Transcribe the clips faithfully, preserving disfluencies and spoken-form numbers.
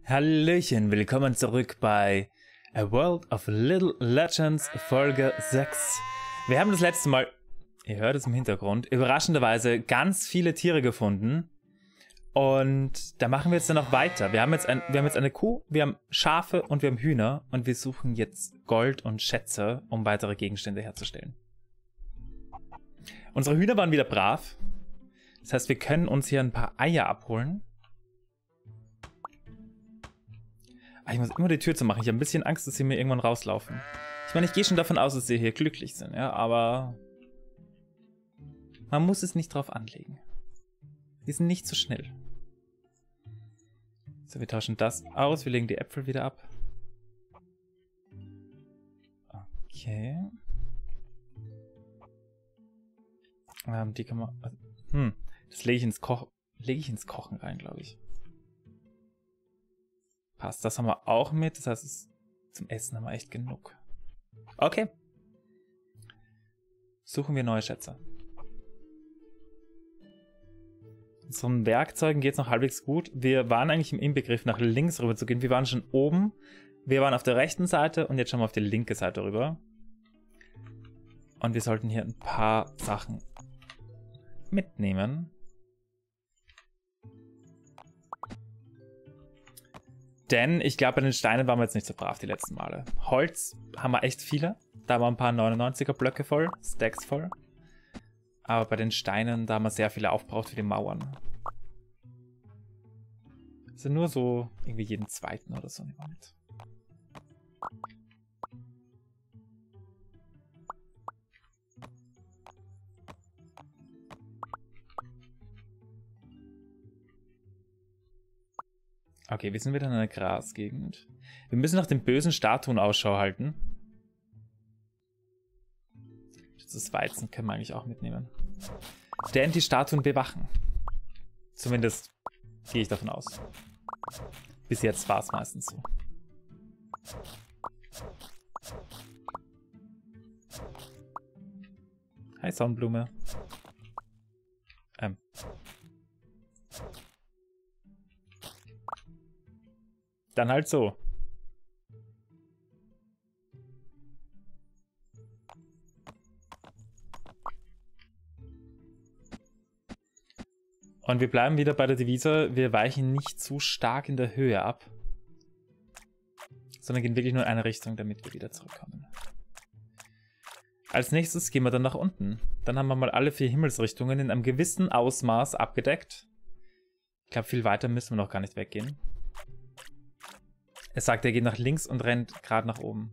Hallöchen, willkommen zurück bei A World of Little Legends Folge sechs. Wir haben das letzte Mal, ihr hört es im Hintergrund, überraschenderweise ganz viele Tiere gefunden. Und da machen wir jetzt dann noch weiter. Wir haben jetzt, ein, wir haben jetzt eine Kuh, wir haben Schafe und wir haben Hühner. Und wir suchen jetzt Gold und Schätze, um weitere Gegenstände herzustellen. Unsere Hühner waren wieder brav. Das heißt, wir können uns hier ein paar Eier abholen. Ich muss immer die Tür zu machen. Ich habe ein bisschen Angst, dass sie mir irgendwann rauslaufen. Ich meine, ich gehe schon davon aus, dass sie hier glücklich sind, ja, aber man muss es nicht drauf anlegen. Die sind nicht so schnell. So, wir tauschen das aus. Wir legen die Äpfel wieder ab. Okay. Ähm, die kann man... Also, hm, das lege ich ins Koch... lege ich ins Kochen rein, glaube ich. Passt, das haben wir auch mit. Das heißt, es, zum Essen haben wir echt genug. Okay. Suchen wir neue Schätze. Unseren Werkzeugen geht es noch halbwegs gut. Wir waren eigentlich im Inbegriff, nach links rüber zu gehen. Wir waren schon oben. Wir waren auf der rechten Seite und jetzt schauen wir auf die linke Seite rüber. Und wir sollten hier ein paar Sachen mitnehmen. Denn ich glaube, bei den Steinen waren wir jetzt nicht so brav die letzten Male. Holz haben wir echt viele. Da waren ein paar neunundneunziger Blöcke voll, Stacks voll. Aber bei den Steinen, da haben wir sehr viele aufgebraucht für die Mauern. Also nur so irgendwie jeden zweiten oder so im Moment. Okay, wir sind wieder in einer Grasgegend. Wir müssen nach den bösen Statuen Ausschau halten. Das Weizen können wir eigentlich auch mitnehmen. Denn die Statuen bewachen. Zumindest gehe ich davon aus. Bis jetzt war es meistens so. Hi Sonnenblume. Ähm. Dann halt so. Und wir bleiben wieder bei der Devise, wir weichen nicht zu stark in der Höhe ab, sondern gehen wirklich nur in eine Richtung, damit wir wieder zurückkommen. Als nächstes gehen wir dann nach unten. Dann haben wir mal alle vier Himmelsrichtungen in einem gewissen Ausmaß abgedeckt. Ich glaube, viel weiter müssen wir noch gar nicht weggehen. Er sagt, er geht nach links und rennt gerade nach oben.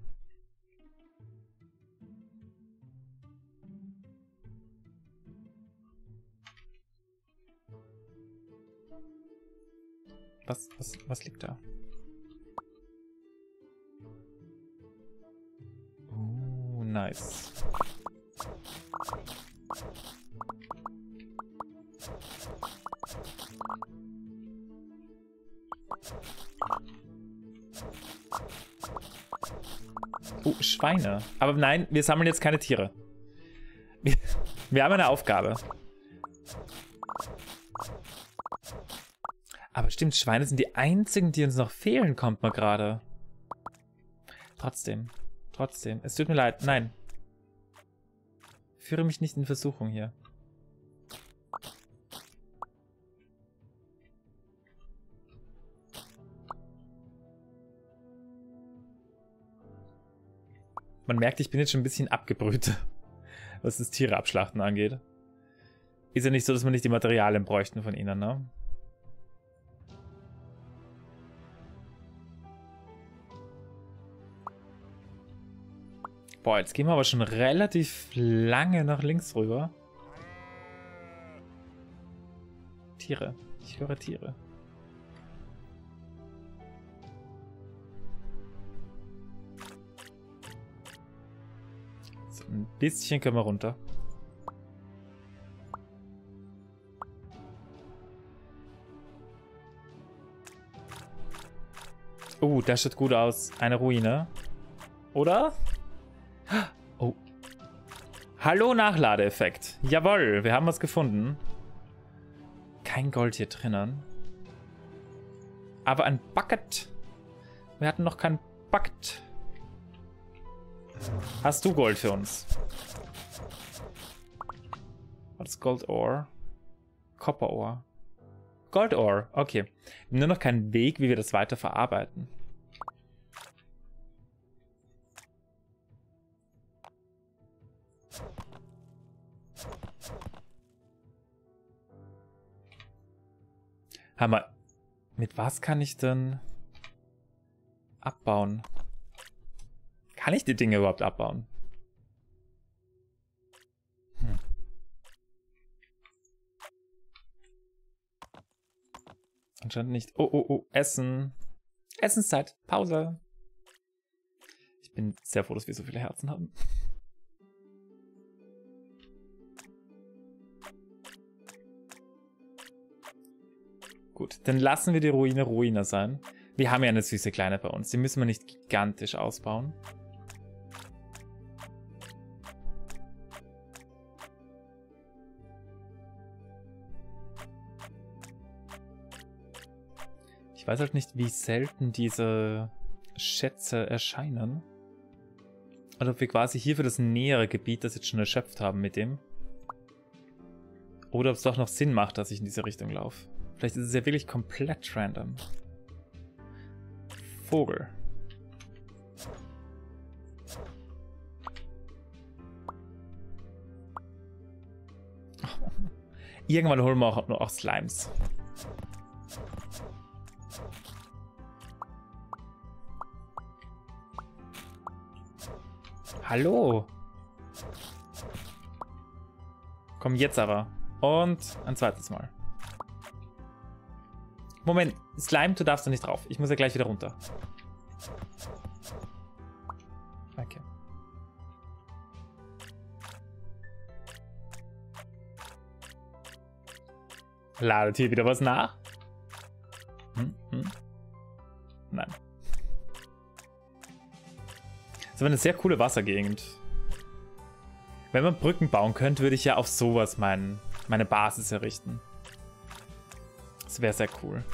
Was, was, was liegt da? Oh, nice. Oh, Schweine. Aber nein, wir sammeln jetzt keine Tiere. Wir, wir haben eine Aufgabe. Aber stimmt, Schweine sind die einzigen, die uns noch fehlen, kommt mir gerade. Trotzdem. Trotzdem. Es tut mir leid. Nein. Führe mich nicht in Versuchung hier. Man merkt, ich bin jetzt schon ein bisschen abgebrüht, was das Tiere abschlachten angeht. Ist ja nicht so, dass wir nicht die Materialien bräuchten von ihnen, ne? Boah, jetzt gehen wir aber schon relativ lange nach links rüber. Tiere. Ich höre Tiere. So, ein bisschen können wir runter. Oh, das sieht gut aus. Eine Ruine. Oder? Oh. Hallo Nachladeeffekt. Jawohl, wir haben was gefunden. Kein Gold hier drinnen. Aber ein Bucket. Wir hatten noch kein Bucket. Hast du Gold für uns? Was ist Gold Ore? Copper Ore. Gold Ore, okay. Nur noch keinen Weg, wie wir das weiter verarbeiten. Hammer. Mit was kann ich denn abbauen? Kann ich die Dinge überhaupt abbauen? Hm. Anscheinend nicht. Oh, oh, oh. Essen. Essenszeit. Pause. Ich bin sehr froh, dass wir so viele Herzen haben. Gut, dann lassen wir die Ruine Ruine sein. Wir haben ja eine süße Kleine bei uns. Die müssen wir nicht gigantisch ausbauen. Ich weiß halt nicht, wie selten diese Schätze erscheinen. Oder ob wir quasi hier für das nähere Gebiet das jetzt schon erschöpft haben mit dem. Oder ob es doch noch Sinn macht, dass ich in diese Richtung laufe. Vielleicht ist es ja wirklich komplett random. Vogel. Oh. Irgendwann holen wir auch noch auch Slimes. Hallo. Komm jetzt aber. Und ein zweites Mal. Moment, Slime, du darfst da nicht drauf. Ich muss ja gleich wieder runter. Okay. Ladet hier wieder was nach? Hm, hm. Nein. Das war eine sehr coole Wassergegend. Wenn man Brücken bauen könnte, würde ich ja auf sowas mein, meine Basis errichten. Das wäre sehr cool.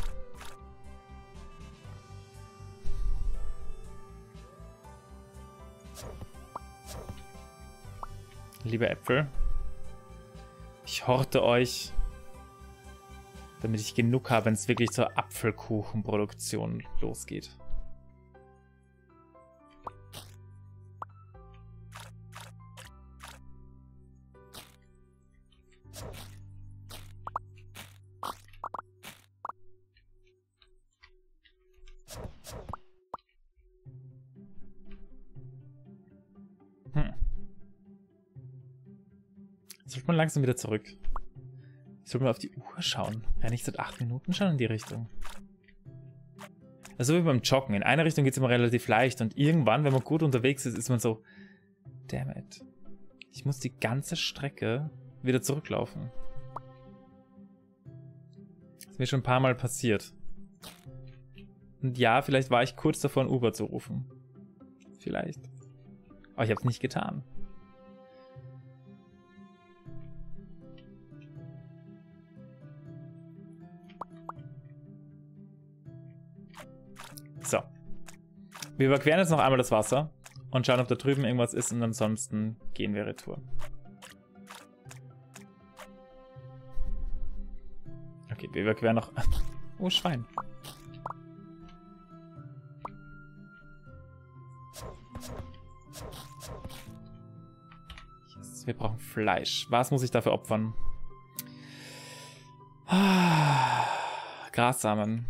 Liebe Äpfel, ich horte euch, damit ich genug habe, wenn es wirklich zur Apfelkuchenproduktion losgeht. Sollte man langsam wieder zurück. Ich sollte mal auf die Uhr schauen. Ja, nicht seit acht Minuten schon in die Richtung. Also wie beim Joggen. In einer Richtung geht es immer relativ leicht und irgendwann, wenn man gut unterwegs ist, ist man so, damn it. Ich muss die ganze Strecke wieder zurücklaufen. Das ist mir schon ein paar Mal passiert. Und ja, vielleicht war ich kurz davor, ein Uber zu rufen. Vielleicht. Aber ich habe es nicht getan. So. Wir überqueren jetzt noch einmal das Wasser und schauen, ob da drüben irgendwas ist und ansonsten gehen wir retour. Okay, wir überqueren noch... Oh, Schwein. Yes, wir brauchen Fleisch. Was muss ich dafür opfern? Ah, Grassamen.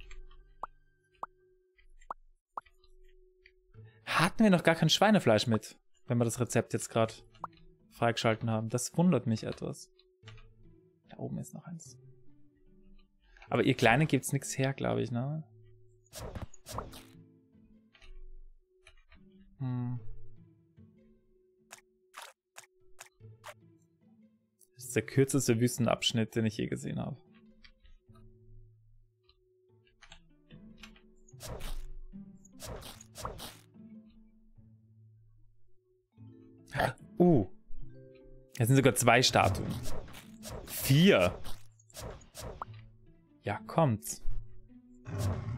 Hatten wir noch gar kein Schweinefleisch mit, wenn wir das Rezept jetzt gerade freigeschalten haben. Das wundert mich etwas. Da oben ist noch eins. Aber ihr Kleinen gibt's nichts her, glaube ich, ne? Hm. Das ist der kürzeste Wüstenabschnitt, den ich je gesehen habe. Uh. Jetzt sind sogar zwei Statuen. Vier. Ja, kommt's.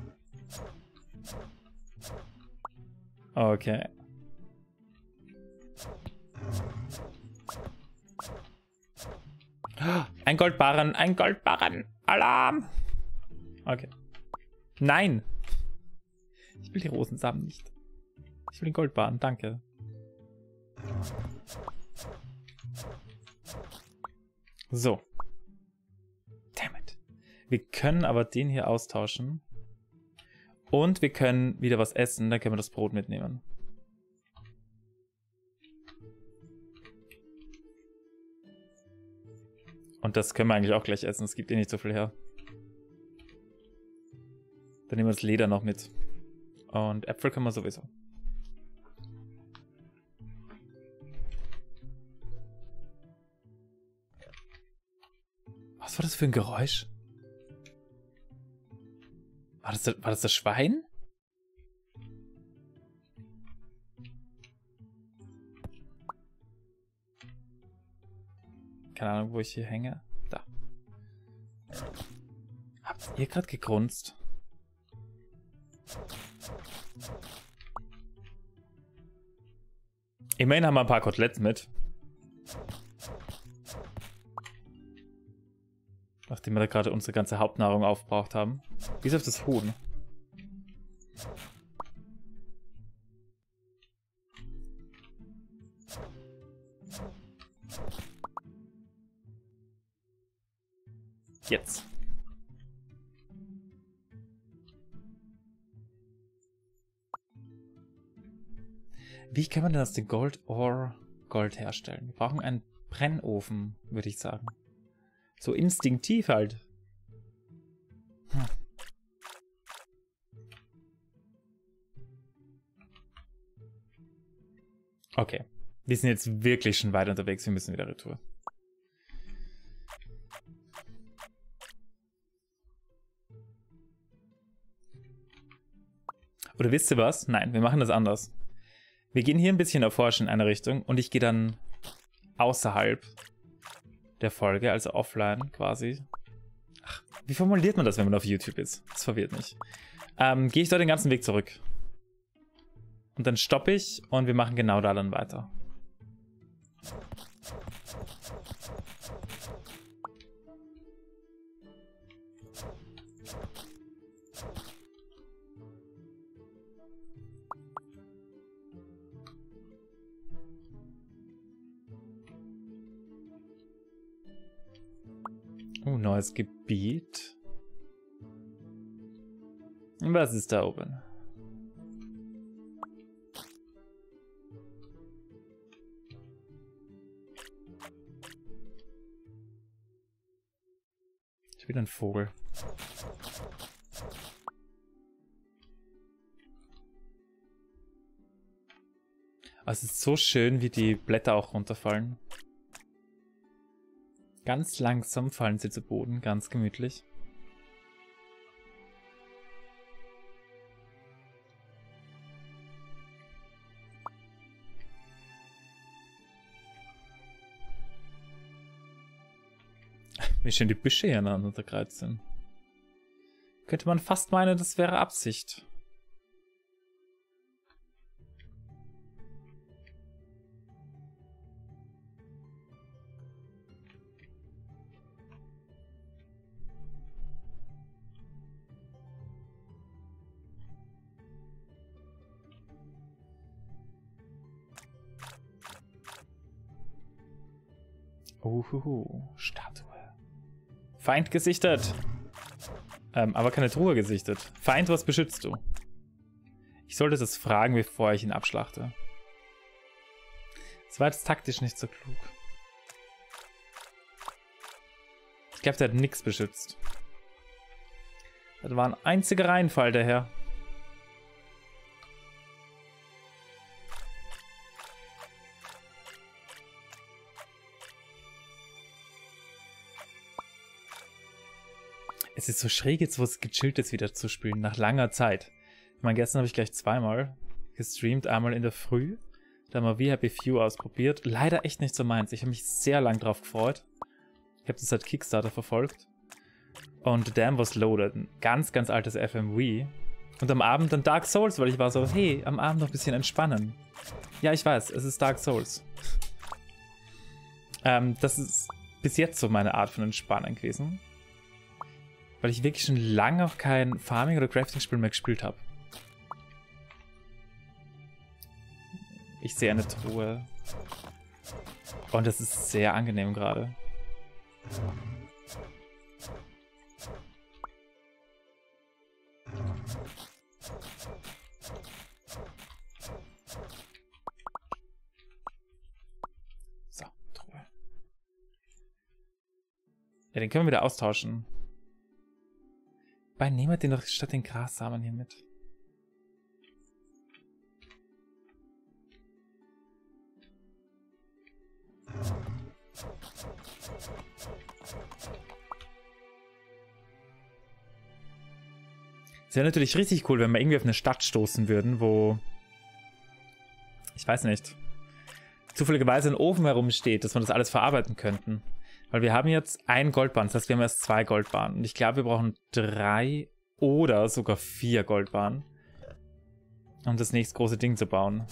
Okay. Ein Goldbarren, ein Goldbarren. Alarm! Okay. Nein! Ich will die Rosensamen nicht. Ich will den Goldbarren, danke. So. Damn it. Wir können aber den hier austauschen. Und wir können wieder was essen, dann können wir das Brot mitnehmen. Und das können wir eigentlich auch gleich essen, es gibt eh nicht so viel her. Dann nehmen wir das Leder noch mit. Und Äpfel können wir sowieso. Was war das für ein Geräusch? War das, war das das Schwein? Keine Ahnung, wo ich hier hänge. Da. Habt ihr gerade gegrunzt? Immerhin haben wir ein paar Koteletts mit. Nachdem wir da gerade unsere ganze Hauptnahrung aufgebraucht haben. Bis auf das Huhn. Jetzt. Wie kann man denn aus dem Gold Ore Gold herstellen? Wir brauchen einen Brennofen, würde ich sagen. So instinktiv halt. Hm. Okay. Wir sind jetzt wirklich schon weit unterwegs. Wir müssen wieder retour. Oder wisst ihr was? Nein, wir machen das anders. Wir gehen hier ein bisschen erforschen in eine Richtung und ich gehe dann außerhalb der Folge, also offline quasi. Ach, wie formuliert man das, wenn man auf YouTube ist? Das verwirrt mich. Ähm, gehe ich da den ganzen Weg zurück. Und dann stoppe ich und wir machen genau da dann weiter. Oh, neues Gebiet. Was ist da oben? Ist wieder ein Vogel. Also es ist so schön, wie die Blätter auch runterfallen. Ganz langsam fallen sie zu Boden, ganz gemütlich. Wie schön die Büsche hier aneinander gereiht sind. Könnte man fast meinen, das wäre Absicht. Uhuhu, Statue. Feind gesichtet. Ähm, aber keine Truhe gesichtet. Feind, was beschützt du? Ich sollte das fragen, bevor ich ihn abschlachte. Das war jetzt taktisch nicht so klug. Ich glaube, der hat nichts beschützt. Das war ein einziger Reinfall, der Herr. Es ist so schräg, jetzt wo es gechillt ist, wieder zu spielen, nach langer Zeit. Ich meine, gestern habe ich gleich zweimal gestreamt, einmal in der Früh, da haben wir V Happy Few ausprobiert. Leider echt nicht so meins, ich habe mich sehr lang drauf gefreut. Ich habe das seit Kickstarter verfolgt. Und Damn was loaded, ein ganz, ganz altes F M V. Und am Abend dann Dark Souls, weil ich war so, hey, am Abend noch ein bisschen entspannen. Ja, ich weiß, es ist Dark Souls. ähm, das ist bis jetzt so meine Art von Entspannen gewesen. Weil ich wirklich schon lange auch kein Farming- oder Crafting-Spiel mehr gespielt habe. Ich sehe eine Truhe. Und das ist sehr angenehm gerade. So, Truhe. Ja, den können wir wieder austauschen. Bei nehmen wir den doch statt den Grassamen hier mit. Es wäre natürlich richtig cool, wenn wir irgendwie auf eine Stadt stoßen würden, wo, ich weiß nicht, zufälligerweise ein Ofen herumsteht, dass wir das alles verarbeiten könnten. Weil wir haben jetzt ein Goldbarren, das heißt, wir haben erst zwei Goldbarren. Und ich glaube, wir brauchen drei oder sogar vier Goldbarren, um das nächste große Ding zu bauen.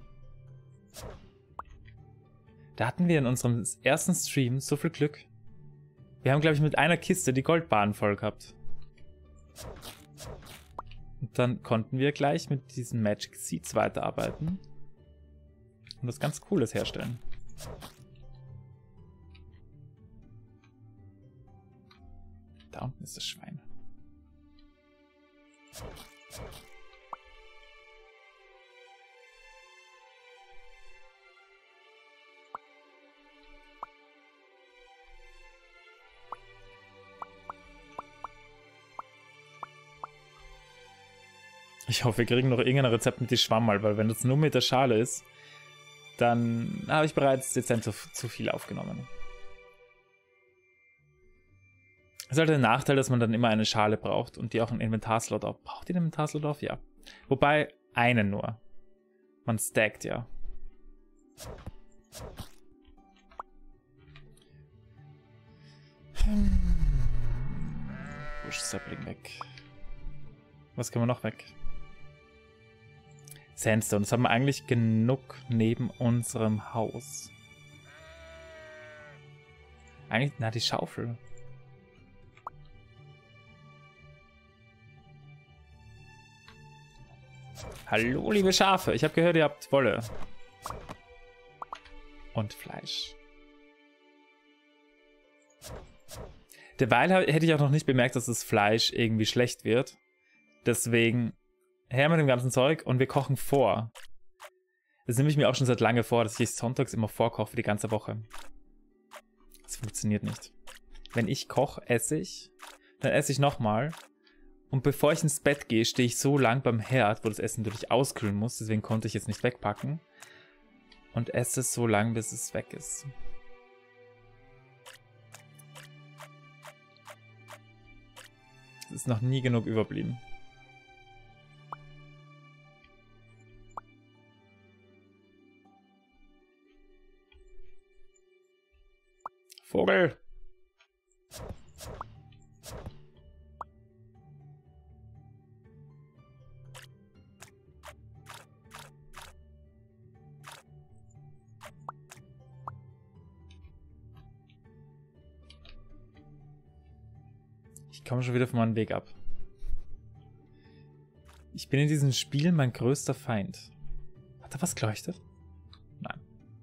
Da hatten wir in unserem ersten Stream so viel Glück. Wir haben, glaube ich, mit einer Kiste die Goldbarren voll gehabt. Und dann konnten wir gleich mit diesen Magic Seeds weiterarbeiten und was ganz Cooles herstellen. Da unten ist das Schwein. Ich hoffe, wir kriegen noch irgendein Rezept mit dem Schwammerl, weil wenn das nur mit der Schale ist, dann habe ich bereits dezent zu, zu viel aufgenommen. Es ist halt der Nachteil, dass man dann immer eine Schale braucht und die auch einen Inventarslot auf. Braucht die einen Inventarslot auf? Ja. Wobei, einen nur. Man stackt ja. Busch Sapling weg. Was können wir noch weg? Sandstone, das haben wir eigentlich genug neben unserem Haus. Eigentlich, na, die Schaufel. Hallo, liebe Schafe. Ich habe gehört, ihr habt Wolle. Und Fleisch. Derweil hätte ich auch noch nicht bemerkt, dass das Fleisch irgendwie schlecht wird. Deswegen her mit dem ganzen Zeug und wir kochen vor. Das nehme ich mir auch schon seit lange vor, dass ich sonntags immer vorkoche für die ganze Woche. Das funktioniert nicht. Wenn ich koche, esse ich, dann esse ich nochmal. Und bevor ich ins Bett gehe, stehe ich so lang beim Herd, wo das Essen natürlich auskühlen muss. Deswegen konnte ich jetzt nicht wegpacken. Und esse es so lang, bis es weg ist. Es ist noch nie genug überblieben. Vogel! Ich komme schon wieder von meinem Weg ab. Ich bin in diesem Spiel mein größter Feind. Hat da was geleuchtet? Nein.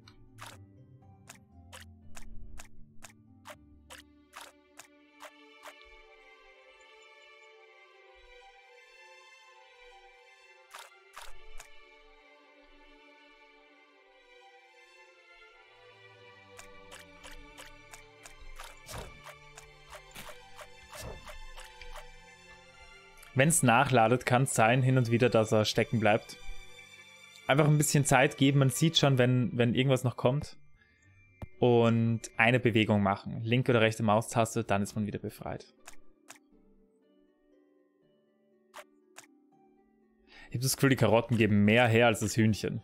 Wenn es nachladet, kann es sein, hin und wieder, dass er stecken bleibt. Einfach ein bisschen Zeit geben. Man sieht schon, wenn, wenn irgendwas noch kommt. Und eine Bewegung machen. Linke oder rechte Maustaste, dann ist man wieder befreit. Ich habe das Gefühl, die Karotten geben mehr her als das Hühnchen.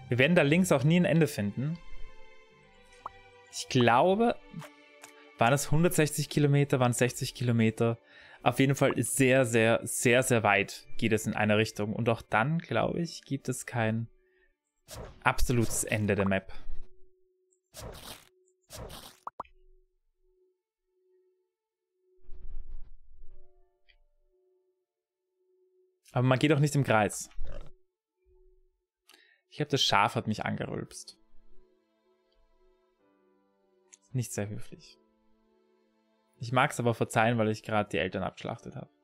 Wir werden da links auch nie ein Ende finden. Ich glaube, waren es hundertsechzig Kilometer, waren es sechzig Kilometer. Auf jeden Fall ist sehr, sehr, sehr, sehr weit geht es in eine Richtung. Und auch dann, glaube ich, gibt es kein absolutes Ende der Map. Aber man geht auch nicht im Kreis. Ich glaube, das Schaf hat mich angerülpst. Nicht sehr höflich. Ich mag es aber verzeihen, weil ich gerade die Eltern abgeschlachtet habe.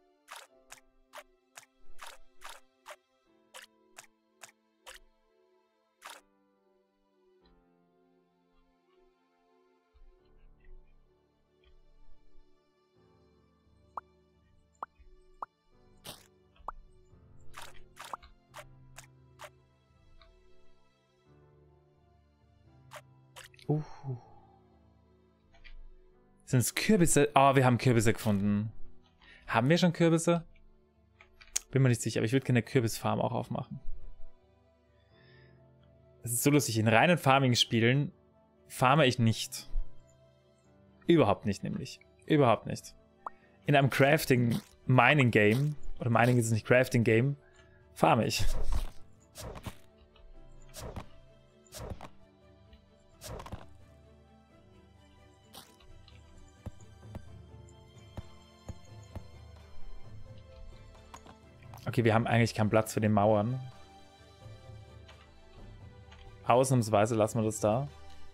Uh. Sind es Kürbisse? Oh, wir haben Kürbisse gefunden. Haben wir schon Kürbisse? Bin mir nicht sicher, aber ich würde gerne eine Kürbisfarm auch aufmachen. Es ist so lustig, in reinen Farming-Spielen farme ich nicht. Überhaupt nicht, nämlich. Überhaupt nicht. In einem Crafting-Mining-Game, oder Mining ist es nicht Crafting-Game, farme ich. Okay, wir haben eigentlich keinen Platz für die Mauern. Ausnahmsweise lassen wir das da.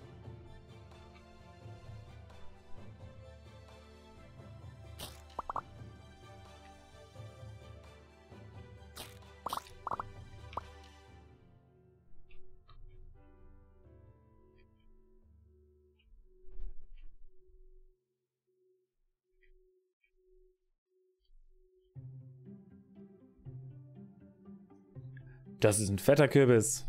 Das ist ein fetter Kürbis.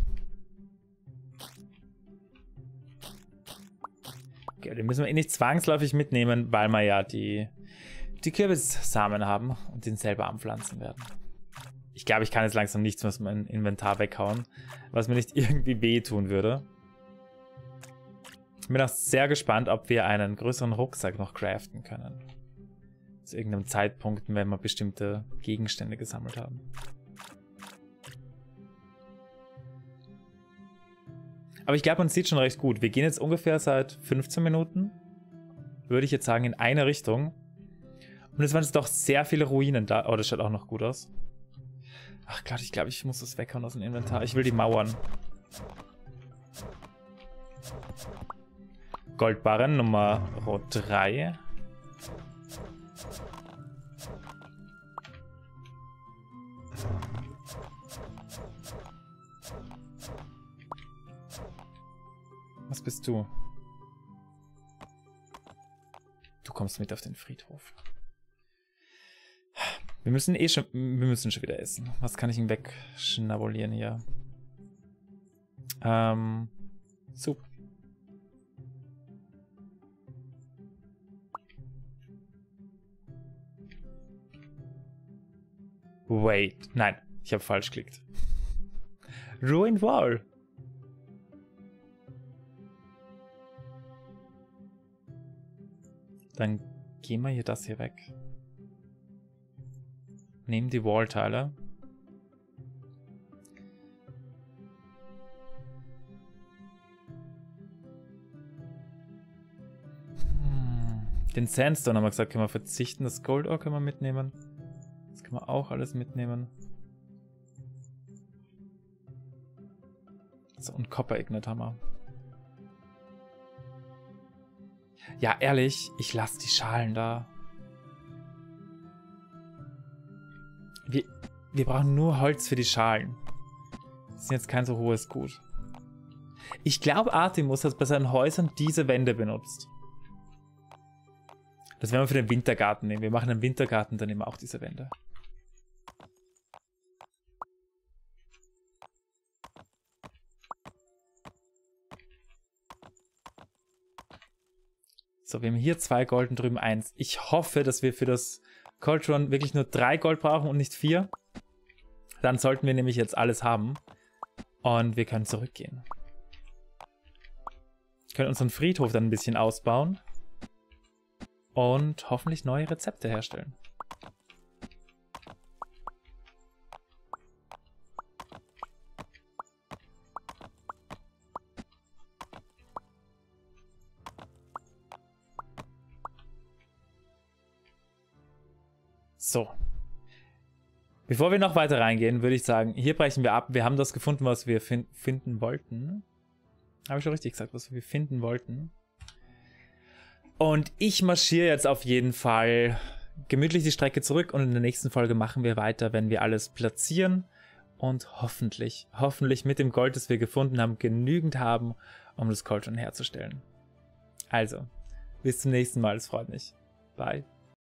Okay, den müssen wir eh nicht zwangsläufig mitnehmen, weil wir ja die, die Kürbissamen haben und den selber anpflanzen werden. Ich glaube, ich kann jetzt langsam nichts aus meinem Inventar weghauen, was mir nicht irgendwie wehtun würde. Ich bin auch sehr gespannt, ob wir einen größeren Rucksack noch craften können. Zu irgendeinem Zeitpunkt, wenn wir bestimmte Gegenstände gesammelt haben. Aber ich glaube, man sieht schon recht gut. Wir gehen jetzt ungefähr seit fünfzehn Minuten, würde ich jetzt sagen, in eine Richtung. Und es waren jetzt doch sehr viele Ruinen da. Oh, das schaut auch noch gut aus. Ach Gott, ich glaube, ich muss das weghauen aus dem Inventar. Ich will die Mauern. Goldbarren Nummer drei. Was bist du? Du kommst mit auf den Friedhof. Wir müssen eh schon, wir müssen schon wieder essen. Was kann ich ihm wegschnabulieren hier? Ähm, Soup. Wait, nein, ich habe falsch geklickt. Ruined Wall. Dann gehen wir hier das hier weg. Nehmen die Wallteile. Hm. Den Sandstone haben wir gesagt, können wir verzichten. Das Gold Ore können wir mitnehmen. Das können wir auch alles mitnehmen. So, und Copper Ignite haben wir. Ja, ehrlich, ich lasse die Schalen da. Wir, wir brauchen nur Holz für die Schalen. Das ist jetzt kein so hohes Gut. Ich glaube, Artemus hat bei seinen Häusern diese Wände benutzt. Das werden wir für den Wintergarten nehmen. Wir machen einen Wintergarten, dann nehmen wir auch diese Wände. So, wir haben hier zwei Gold und drüben eins. Ich hoffe, dass wir für das Cauldron wirklich nur drei Gold brauchen und nicht vier. Dann sollten wir nämlich jetzt alles haben. Und wir können zurückgehen. Wir können unseren Friedhof dann ein bisschen ausbauen. Und hoffentlich neue Rezepte herstellen. So. Bevor wir noch weiter reingehen, würde ich sagen, hier brechen wir ab. Wir haben das gefunden, was wir fin finden wollten. Habe ich schon richtig gesagt, was wir finden wollten. Und ich marschiere jetzt auf jeden Fall gemütlich die Strecke zurück und in der nächsten Folge machen wir weiter, wenn wir alles platzieren und hoffentlich, hoffentlich mit dem Gold, das wir gefunden haben, genügend haben, um das Cauldron herzustellen. Also, bis zum nächsten Mal, es freut mich. Bye.